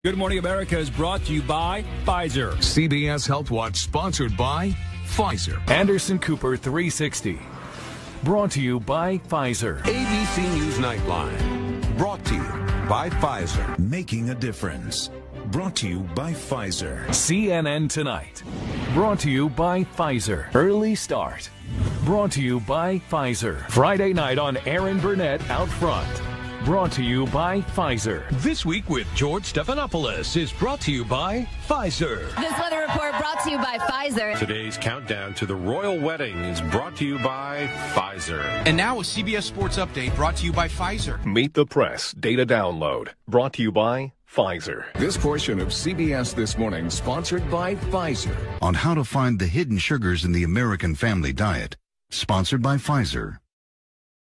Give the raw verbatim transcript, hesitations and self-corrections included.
Good Morning America is brought to you by Phizer. C B S Health Watch sponsored by Phizer. Anderson Cooper three sixty. Brought to you by Phizer. A B C News Nightline. Brought to you by Phizer. Making a difference. Brought to you by Phizer. C N N Tonight. Brought to you by Phizer. Early Start. Brought to you by Phizer. Friday night on Aaron Burnett Out Front. Brought to you by Phizer. This Week with George Stephanopoulos is brought to you by Phizer. This weather report brought to you by Phizer. Today's countdown to the royal wedding is brought to you by Phizer. And now a C B S Sports Update brought to you by Phizer. Meet the Press Data Download brought to you by Phizer. This portion of C B S This Morning sponsored by Phizer. On how to find the hidden sugars in the American family diet. Sponsored by Phizer.